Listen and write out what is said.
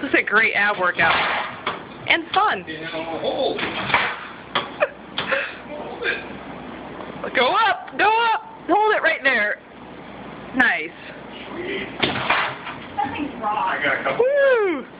This is a great ab workout. And fun. Hold. Go up! Go up! Hold it right there. Nice. Sweet. Nothing's wrong. I got a couple. Woo!